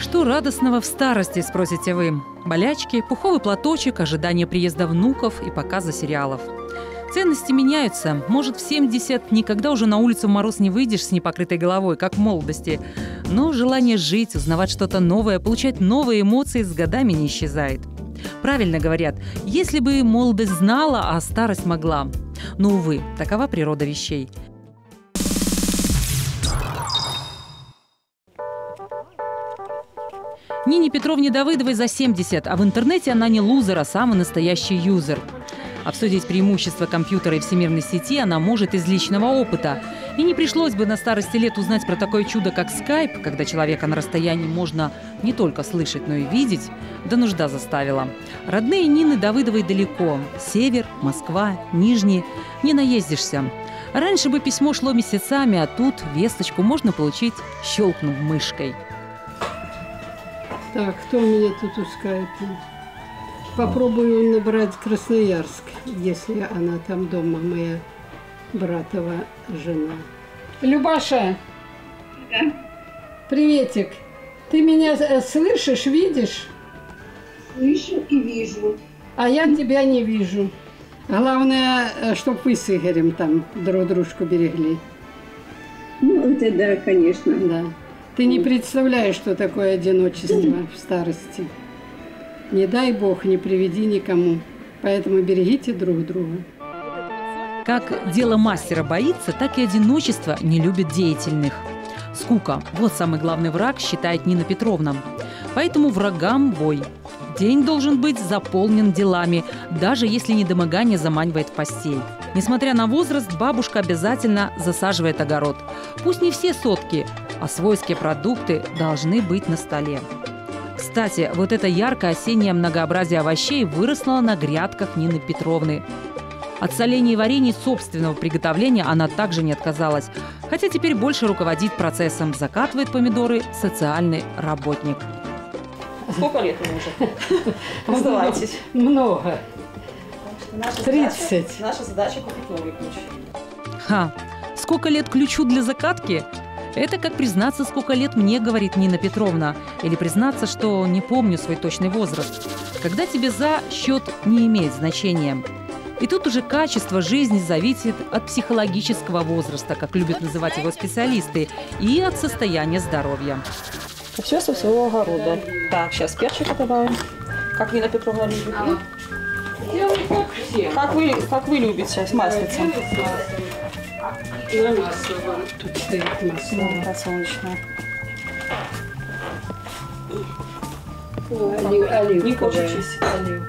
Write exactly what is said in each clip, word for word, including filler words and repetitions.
Что радостного в старости, спросите вы? Болячки, пуховый платочек, ожидание приезда внуков и показа сериалов. Ценности меняются. Может, в семьдесят никогда уже на улицу в мороз не выйдешь с непокрытой головой, как в молодости. Но желание жить, узнавать что-то новое, получать новые эмоции с годами не исчезает. Правильно говорят, если бы молодость знала, а старость могла. Но, увы, такова природа вещей. Нине Петровне Давыдовой за семьдесят, а в интернете она не лузер, а самый настоящий юзер. Обсудить преимущества компьютера и всемирной сети она может из личного опыта. И не пришлось бы на старости лет узнать про такое чудо, как скайп, когда человека на расстоянии можно не только слышать, но и видеть, да нужда заставила. Родные Нины Давыдовой далеко. Север, Москва, Нижний. Не наездишься. Раньше бы письмо шло месяцами, а тут весточку можно получить, щелкнув мышкой. Так, кто у меня тут у скайпа? Попробую набрать Красноярск, если она там дома, моя братова жена. Любаша! Да. Приветик! Ты меня слышишь, видишь? Слышу и вижу. А я тебя не вижу. Главное, чтобы вы с Игорем там друг дружку берегли. Ну, это да, конечно. Да. Ты не представляешь, что такое одиночество в старости. Не дай Бог, не приведи никому. Поэтому берегите друг друга. Как дело мастера боится, так и одиночество не любит деятельных. Скука – вот самый главный враг, считает Нина Петровна. Поэтому врагам бой. День должен быть заполнен делами, даже если недомогание заманивает в постель. Несмотря на возраст, бабушка обязательно засаживает огород. Пусть не все сотки, а свойские продукты должны быть на столе. Кстати, вот это яркое осеннее многообразие овощей выросло на грядках Нины Петровны. От солений и варений собственного приготовления она также не отказалась. Хотя теперь больше руководит процессом, закатывает помидоры социальный работник. Сколько лет ему уже? Раздавайтесь. Много. тридцать. Наша задача купить новый ключ. Ха! Сколько лет ключу для закатки? Это как признаться, сколько лет мне, говорит Нина Петровна. Или признаться, что не помню свой точный возраст. Когда тебе за, счет не имеет значения. И тут уже качество жизни зависит от психологического возраста, как любят называть его специалисты, и от состояния здоровья. Все со своего огорода. Так, сейчас перчик добавим. Как Нина Петровна любит. Как вы, как вы любите с маслицем? На масло. Тут стоит масло. Подсолнечное. Не хочешь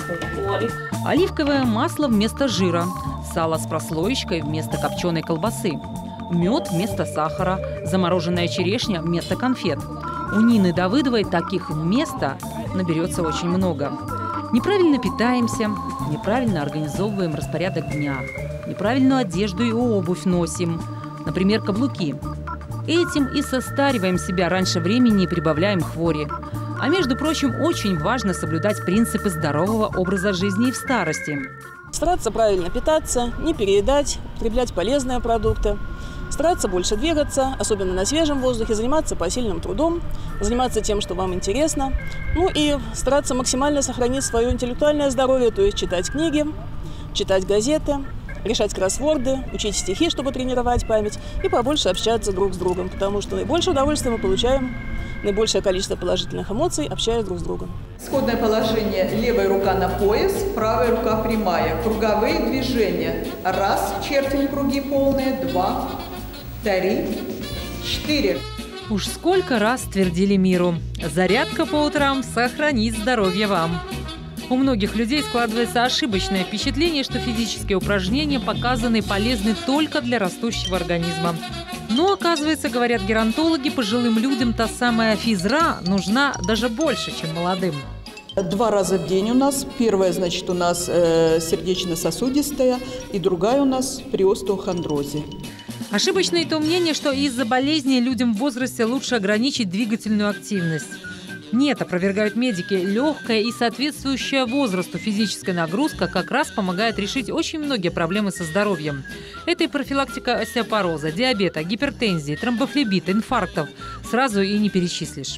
Оливковое масло вместо жира, сало с прослоечкой вместо копченой колбасы, мед вместо сахара, замороженная черешня вместо конфет. У Нины Давыдовой таких вместо наберется очень много. Неправильно питаемся, неправильно организовываем распорядок дня, неправильную одежду и обувь носим, например, каблуки. Этим и состариваем себя раньше времени и прибавляем хвори. А между прочим, очень важно соблюдать принципы здорового образа жизни и в старости. Стараться правильно питаться, не переедать, потреблять полезные продукты. Стараться больше двигаться, особенно на свежем воздухе, заниматься посильным трудом, заниматься тем, что вам интересно. Ну и стараться максимально сохранить свое интеллектуальное здоровье, то есть читать книги, читать газеты, решать кроссворды, учить стихи, чтобы тренировать память, и побольше общаться друг с другом, потому что наибольшее удовольствие мы получаем, наибольшее количество положительных эмоций, общаясь друг с другом. Исходное положение: левая рука на пояс, правая рука прямая. Круговые движения. Раз, чертим круги полные. Два, три, четыре. Уж сколько раз твердили миру: зарядка по утрам сохранит здоровье вам. У многих людей складывается ошибочное впечатление, что физические упражнения показаны и полезны только для растущего организма. Но, оказывается, говорят геронтологи, пожилым людям та самая физра нужна даже больше, чем молодым. Два раза в день у нас. Первая, значит, у нас э, сердечно-сосудистая, и другая у нас при остеохондрозе. Ошибочное то мнение, что из-за болезней людям в возрасте лучше ограничить двигательную активность. Нет, опровергают медики, легкая и соответствующая возрасту физическая нагрузка как раз помогает решить очень многие проблемы со здоровьем. Это и профилактика остеопороза, диабета, гипертензии, тромбофлебита, инфарктов. Сразу и не перечислишь.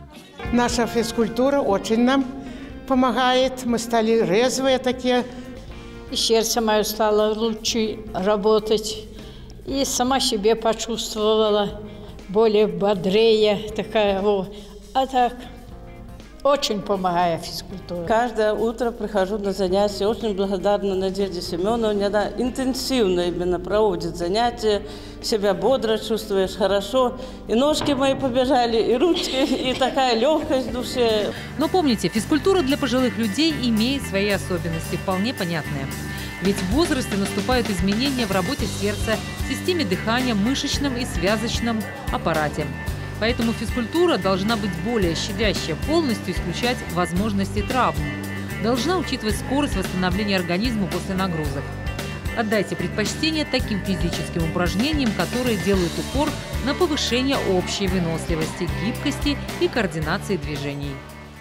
Наша физкультура очень нам помогает. Мы стали резвые такие. И сердце мое стало лучше работать. И сама себе почувствовала более бодрее. Такая, о. А так, очень помогает физкультура. Каждое утро прихожу на занятия. Очень благодарна Надежде Семеновне. Она интенсивно именно проводит занятия. Себя бодро чувствуешь, хорошо. И ножки мои побежали, и ручки, и такая легкость в душе. Но помните, физкультура для пожилых людей имеет свои особенности, вполне понятные. Ведь в возрасте наступают изменения в работе сердца, системе дыхания, мышечном и связочном аппарате. Поэтому физкультура должна быть более щадящая, полностью исключать возможности травм. Должна учитывать скорость восстановления организма после нагрузок. Отдайте предпочтение таким физическим упражнениям, которые делают упор на повышение общей выносливости, гибкости и координации движений.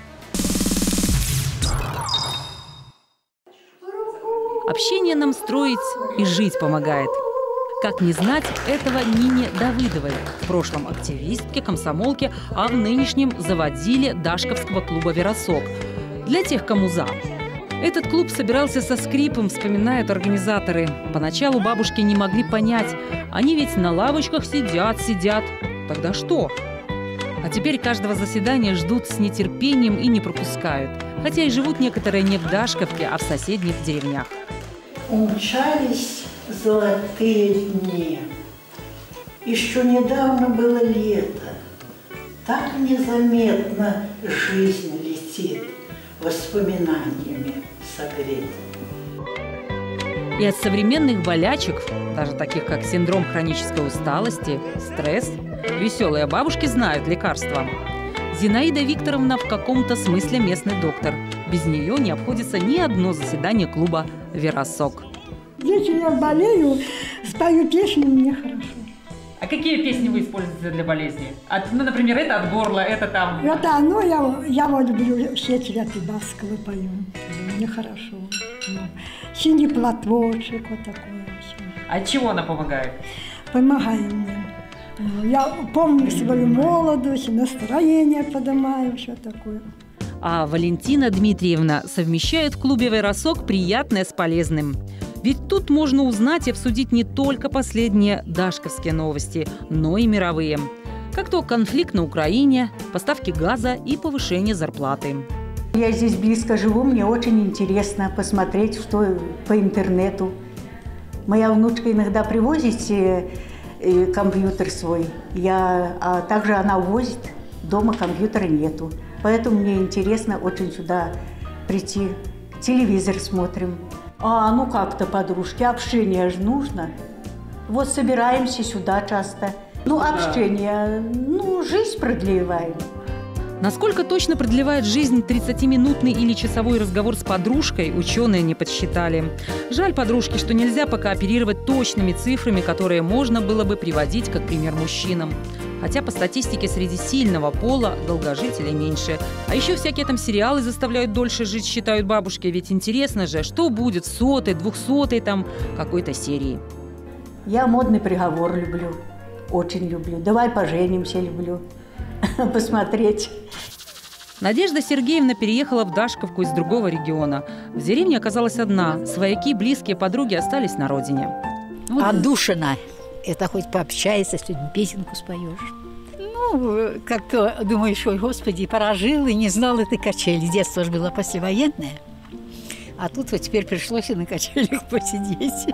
Общение нам строить и жить помогает. Как не знать этого Нине Давыдовой, в прошлом активистке, комсомолке, а в нынешнем заводиле Дашковского клуба «Веросок». Для тех, кому за. Этот клуб собирался со скрипом, вспоминают организаторы. Поначалу бабушки не могли понять. Они ведь на лавочках сидят, сидят. Тогда что? А теперь каждого заседания ждут с нетерпением и не пропускают. Хотя и живут некоторые не в Дашковке, а в соседних деревнях. Умчались золотые дни. Еще недавно было лето. Так незаметно жизнь летит, воспоминаниями согрета. И от современных болячек, даже таких как синдром хронической усталости, стресс, веселые бабушки знают лекарства. Зинаида Викторовна в каком-то смысле местный доктор. Без нее не обходится ни одно заседание клуба «Веросок». Если я болею, спою песни, мне хорошо. А какие песни вы используете для болезни? От, ну, например, это от горла, это там… Это оно, я, я вот люблю все цветы Баскова пою. Мне хорошо. Ну, синий платочек, вот такое все. А от чего она помогает? Помогает мне. Я помню свою молодость, настроение поднимаю, все такое. А Валентина Дмитриевна совмещает в клубе «Веросок» приятное с полезным. Ведь тут можно узнать и обсудить не только последние дашковские новости, но и мировые. Как то конфликт на Украине, поставки газа и повышение зарплаты. Я здесь близко живу, мне очень интересно посмотреть, что по интернету. Моя внучка иногда привозит компьютер свой, я, а также она увозит, дома компьютера нету. Поэтому мне интересно очень сюда прийти. Телевизор смотрим. А, ну как-то, подружки, общение же нужно. Вот собираемся сюда часто. Ну, общение, ну, жизнь продлеваем. Насколько точно продлевает жизнь тридцатиминутный или часовой разговор с подружкой, ученые не подсчитали. Жаль подружке, что нельзя пока оперировать точными цифрами, которые можно было бы приводить как пример мужчинам. Хотя по статистике среди сильного пола долгожителей меньше. А еще всякие там сериалы заставляют дольше жить, считают бабушки. Ведь интересно же, что будет в сотой, двухсотой там какой-то серии. Я модный приговор люблю. Очень люблю. Давай поженимся люблю. Посмотреть. Надежда Сергеевна переехала в Дашковку из другого региона. В деревне оказалась одна. Свояки, близкие, подруги остались на родине. Отдушина. Это хоть пообщаешься, с людьми, песенку споешь. Ну, как-то думаешь, ой, господи, пора жил и не знал этой качели. Детство же было послевоенное. А тут вот теперь пришлось и на качелях посидеть.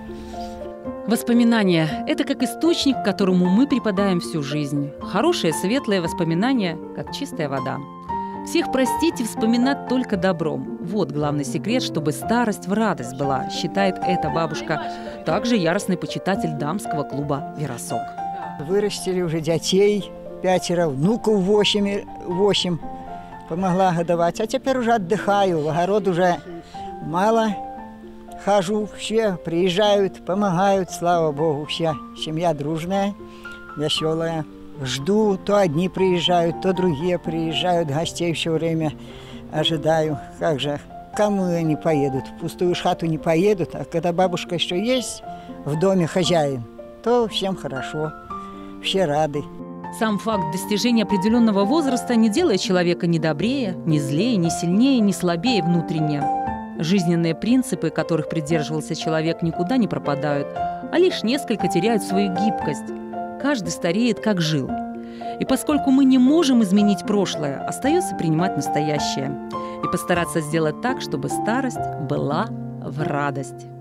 Воспоминания – это как источник, к которому мы припадаем всю жизнь. Хорошие, светлые воспоминания, как чистая вода. Всех простить и вспоминать только добром. Вот главный секрет, чтобы старость в радость была, считает эта бабушка. Также яростный почитатель дамского клуба «Веросок». Вырастили уже детей, пятеро, внуков восемь, восемь помогла годовать. А теперь уже отдыхаю, в огород уже мало хожу. Все приезжают, помогают, слава Богу, вся семья дружная, веселая. Жду, то одни приезжают, то другие приезжают, гостей все время ожидаю. Как же, кому они поедут? В пустую хату не поедут, а когда бабушка еще есть, в доме хозяин, то всем хорошо, все рады. Сам факт достижения определенного возраста не делает человека ни добрее, ни злее, ни сильнее, ни слабее внутренне. Жизненные принципы, которых придерживался человек, никуда не пропадают, а лишь несколько теряют свою гибкость. Каждый стареет, как жил. И поскольку мы не можем изменить прошлое, остается принимать настоящее и постараться сделать так, чтобы старость была в радость.